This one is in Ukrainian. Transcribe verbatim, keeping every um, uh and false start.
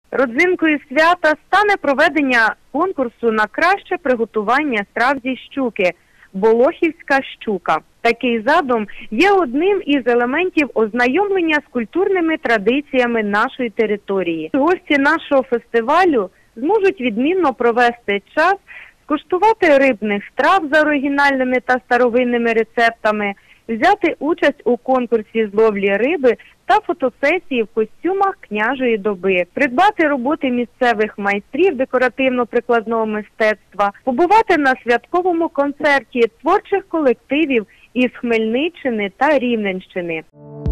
Родзинкою свята стане проведення конкурсу на краще приготування страв зі щуки – «Болохівська щука». Такий задум є одним із елементів ознайомлення з культурними традиціями нашої території. Гості нашого фестивалю зможуть відмінно провести час, скуштувати рибних страв за оригінальними та старовинними рецептами, взяти участь у конкурсі з ловлі риби та фотосесії в костюмах княжої доби, придбати роботи місцевих майстрів декоративно-прикладного мистецтва, побувати на святковому концерті творчих колективів із Хмельниччини та Рівненщини.